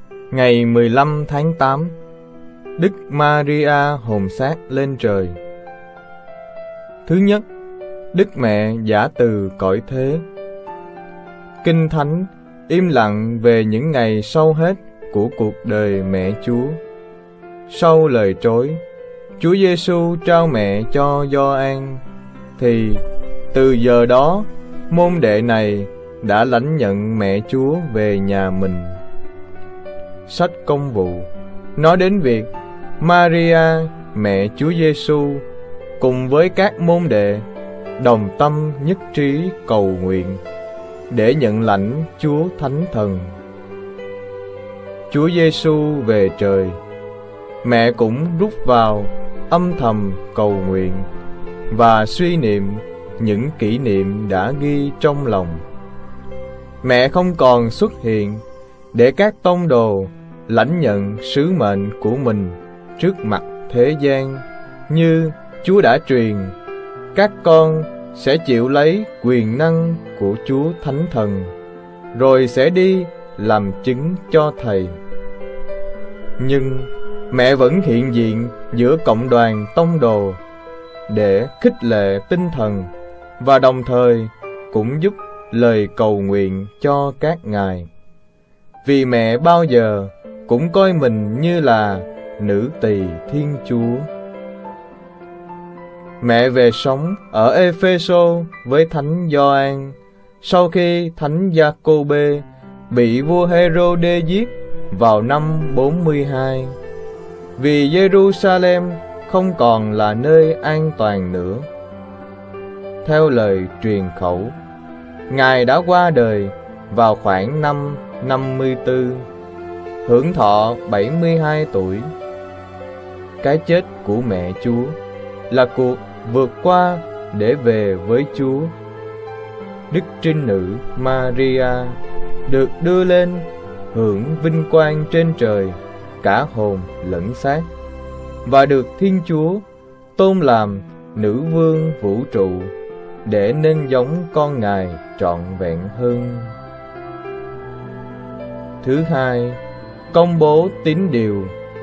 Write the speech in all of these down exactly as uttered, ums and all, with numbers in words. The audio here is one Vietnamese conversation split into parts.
Ngày mười lăm tháng tám, Đức Maria hồn xác lên trời. Thứ nhất, Đức Mẹ giả từ cõi thế. Kinh Thánh im lặng về những ngày sau hết của cuộc đời mẹ Chúa. Sau lời trối, Chúa Giêsu trao mẹ cho Gioan, thì từ giờ đó môn đệ này đã lãnh nhận mẹ Chúa về nhà mình. Sách Công vụ nói đến việc Maria, mẹ Chúa Giêsu, cùng với các môn đệ đồng tâm nhất trí cầu nguyện để nhận lãnh Chúa Thánh Thần. Chúa Giêsu về trời, mẹ cũng rút vào âm thầm cầu nguyện và suy niệm những kỷ niệm đã ghi trong lòng. Mẹ không còn xuất hiện để các tông đồ lãnh nhận sứ mệnh của mình trước mặt thế gian, như Chúa đã truyền: các con sẽ chịu lấy quyền năng của Chúa Thánh Thần, rồi sẽ đi làm chứng cho Thầy. Nhưng mẹ vẫn hiện diện giữa cộng đoàn tông đồ để khích lệ tinh thần và đồng thời cũng giúp lời cầu nguyện cho các ngài. Vì mẹ bao giờ cũng coi mình như là nữ tỳ Thiên Chúa. Mẹ về sống ở Ê-phê-sô với Thánh Gioan sau khi Thánh Gia-cô-bê bị vua Hê-rô-đê giết vào năm bốn mươi hai. Vì Giê-ru-sa-lem không còn là nơi an toàn nữa. Theo lời truyền khẩu, Ngài đã qua đời vào khoảng năm năm mươi tư, hưởng thọ bảy mươi hai tuổi. Cái chết của mẹ Chúa là cuộc vượt qua để về với Chúa. Đức Trinh Nữ Maria được đưa lên hưởng vinh quang trên trời, cả hồn lẫn xác, và được Thiên Chúa tôn làm nữ vương vũ trụ để nên giống con Ngài trọn vẹn hơn. Thứ hai, công bố tín điều.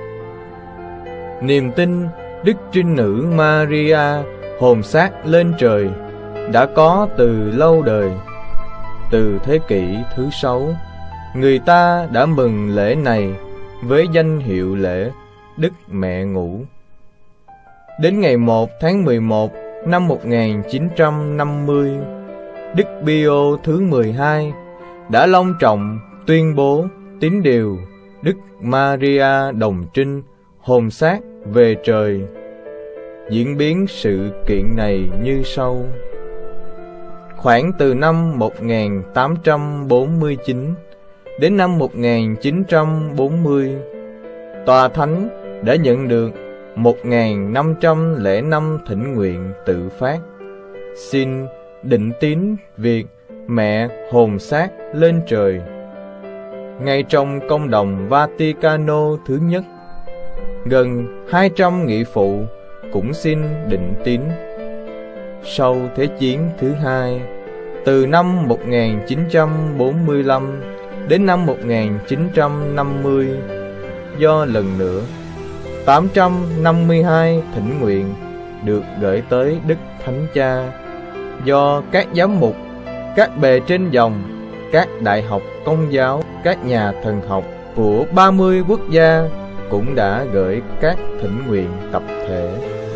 Niềm tin Đức Trinh Nữ Maria hồn xác lên trời đã có từ lâu đời. Từ thế kỷ thứ sáu, người ta đã mừng lễ này với danh hiệu lễ Đức Mẹ Ngủ. Đến ngày một tháng mười một năm một nghìn chín trăm năm mươi, Đức Pio thứ mười hai đã long trọng tuyên bố tín điều Đức Maria Đồng Trinh hồn xác về trời. Diễn biến sự kiện này như sau. Khoảng từ năm một nghìn tám trăm bốn mươi chín đến năm một nghìn chín trăm bốn mươi, Tòa Thánh đã nhận được một nghìn năm trăm lẻ năm thỉnh nguyện tự phát xin định tín việc mẹ hồn xác lên trời. Ngay trong công đồng Vaticano thứ nhất, gần hai trăm nghị phụ cũng xin định tín. Sau Thế chiến thứ hai, từ năm một nghìn chín trăm bốn mươi lăm đến năm một nghìn chín trăm năm mươi, do lần nữa tám trăm năm mươi hai thỉnh nguyện được gửi tới Đức Thánh Cha, do các giám mục, các bề trên dòng, các đại học công giáo, các nhà thần học của ba mươi quốc gia cũng đã gửi các thỉnh nguyện tập thể.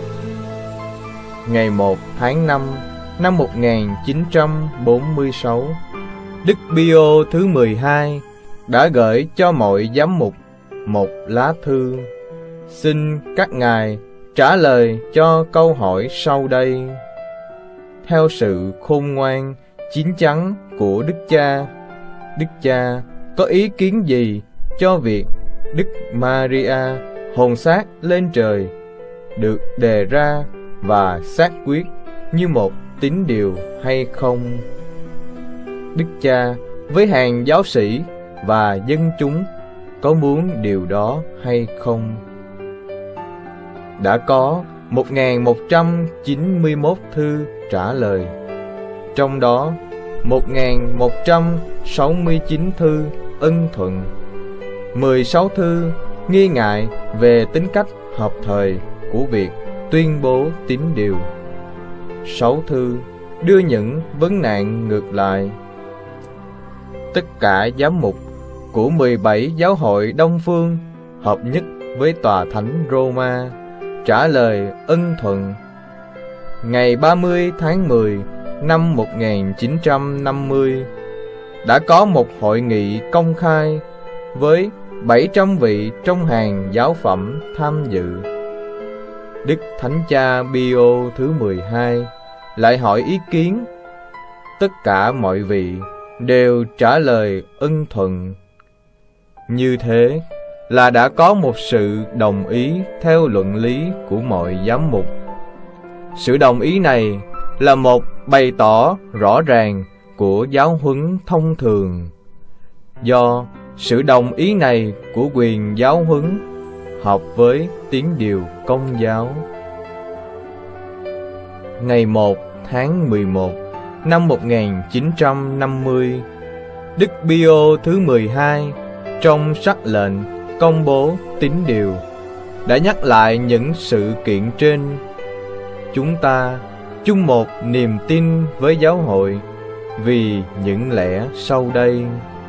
Ngày một tháng năm năm một nghìn chín trăm bốn mươi sáu, Đức Pio thứ mười hai đã gửi cho mọi giám mục một lá thư, xin các ngài trả lời cho câu hỏi sau đây. Theo sự khôn ngoan, chín chắn của Đức Cha, Đức Cha có ý kiến gì cho việc Đức Maria hồn xác lên trời được đề ra và xác quyết như một tín điều hay không? Đức Cha với hàng giáo sĩ và dân chúng có muốn điều đó hay không? Đã có một nghìn một trăm chín mươi mốt thư trả lời, trong đó một nghìn một trăm sáu mươi chín thư ân thuận, mười sáu thư nghi ngại về tính cách hợp thời của việc tuyên bố tín điều. Sáu thư đưa những vấn nạn ngược lại. Tất cả giám mục của mười bảy giáo hội Đông phương hợp nhất với Tòa Thánh Roma trả lời ân thuận. Ngày ba mươi tháng mười năm một nghìn chín trăm năm mươi đã có một hội nghị công khai với bảy trăm vị trong hàng giáo phẩm tham dự. Đức Thánh Cha Pio thứ mười hai lại hỏi ý kiến. Tất cả mọi vị đều trả lời ân thuận. Như thế là đã có một sự đồng ý theo luận lý của mọi giám mục. Sự đồng ý này là một bày tỏ rõ ràng của giáo huấn thông thường. Do sự đồng ý này của quyền giáo huấn hợp với tín điều Công giáo. Ngày một tháng mười một năm một nghìn chín trăm năm mươi, Đức Pio thứ mười hai trong sắc lệnh công bố tín điều đã nhắc lại những sự kiện trên. Chúng ta chung một niềm tin với giáo hội vì những lẽ sau đây.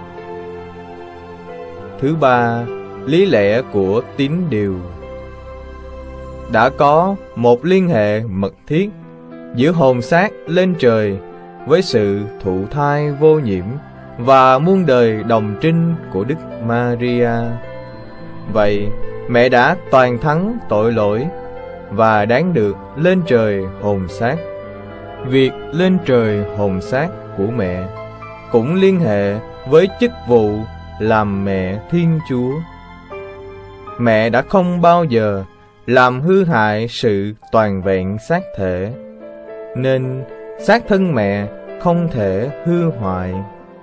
Thứ ba, lý lẽ của tín điều. Đã có một liên hệ mật thiết giữa hồn xác lên trời với sự thụ thai vô nhiễm và muôn đời đồng trinh của Đức Maria. Vậy mẹ đã toàn thắng tội lỗi và đáng được lên trời hồn xác. Việc lên trời hồn xác của mẹ cũng liên hệ với chức vụ làm mẹ Thiên Chúa. Mẹ đã không bao giờ làm hư hại sự toàn vẹn xác thể, nên xác thân mẹ không thể hư hoại.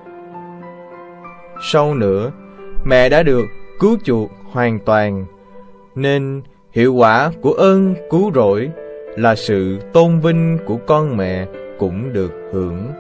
Sau nữa, mẹ đã được cứu chuộc hoàn toàn, nên hiệu quả của ơn cứu rỗi là sự tôn vinh của con mẹ cũng được hưởng.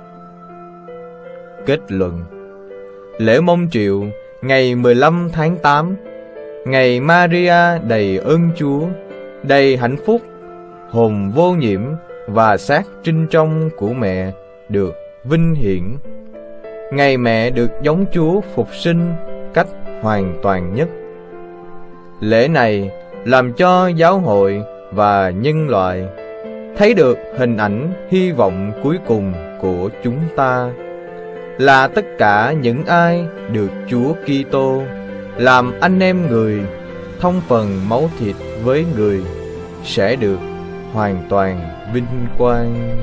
Kết luận. Lễ mông triệu ngày mười lăm tháng tám, ngày Maria đầy ơn Chúa, đầy hạnh phúc, hồn vô nhiễm và xác trinh trong của mẹ được vinh hiển. Ngày mẹ được giống Chúa phục sinh cách hoàn toàn nhất. Lễ này làm cho giáo hội và nhân loại thấy được hình ảnh hy vọng cuối cùng của chúng ta, là tất cả những ai được Chúa Kitô làm anh em người, thông phần máu thịt với người, sẽ được hoàn toàn vinh quang.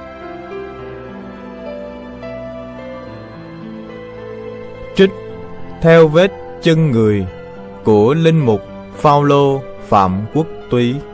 Trích theo vết chân người của linh mục Phao-lô Phạm Quốc Túy.